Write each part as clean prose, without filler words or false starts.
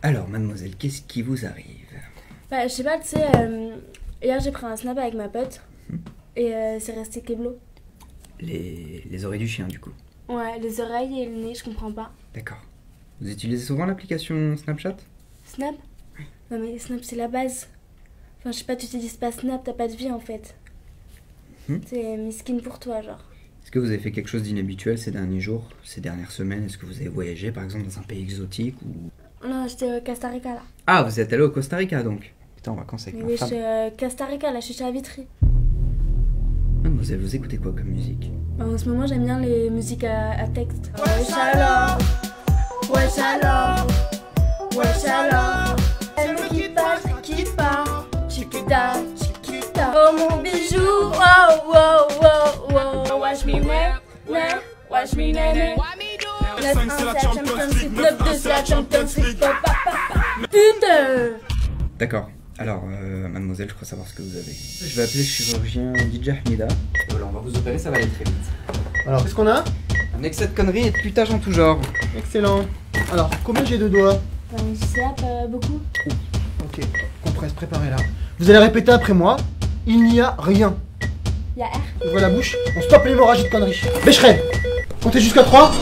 Alors, mademoiselle, qu'est-ce qui vous arrive? Bah, je sais pas, tu sais, hier j'ai pris un snap avec ma pote et c'est resté Keblo. Les oreilles du chien, du coup. Ouais, les oreilles et le nez, je comprends pas. D'accord. Vous utilisez souvent l'application Snapchat? Snap? Non mais Snap c'est la base. Enfin, je sais pas, tu t'utilises pas Snap, t'as pas de vie en fait. C'est miskin pour toi, genre. Est-ce que vous avez fait quelque chose d'inhabituel ces derniers jours, ces dernières semaines? Est-ce que vous avez voyagé, par exemple, dans un pays exotique ou... Non, j'étais au Costa Rica là. Ah, vous êtes allé au Costa Rica, donc? J'étais en vacances avec Mais ma oui, femme. je suis Costa Rica là, je suis à Vitry. Mademoiselle, vous écoutez quoi comme musique? Bah, en ce moment, j'aime bien les musiques à texte. Wesh alors, wesh alors, wesh alors. Elle qui part, chiquita, chiquita. Oh mon bijou, oh, oh, oh, oh. Wesh me né, wesh me né. 9-1 c'est la Champions League, 9-2 c'est la Champions League. Putain. D'accord. Alors, mademoiselle, je crois savoir ce que vous avez. Je vais appeler le chirurgien DJ Hamida. Voilà, on va vous opérer, ça va aller très vite. Alors, qu'est-ce qu'on a? Un excès de conneries et de putage en tout genre. Excellent. Alors, combien j'ai de doigts? Je snap beaucoup. Ok, compresse, préparez-la. Vous allez répéter après moi. Il n'y a rien. Y'a R. Ouvrez la bouche. On stoppe l'hémorragie de conneries. Bécherel, comptez jusqu'à 3.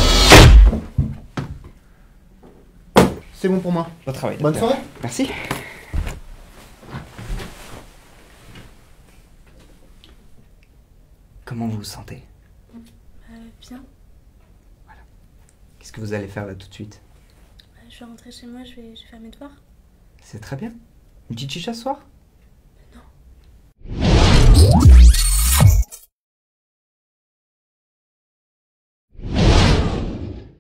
C'est bon pour moi. Bon travail. Bonne docteur. soirée. Merci. Comment vous vous sentez? Bien. Qu'est-ce que vous allez faire là tout de suite? Je vais rentrer chez moi, je vais faire mes devoirs. C'est très bien. Une petite chicha ce soir? Non.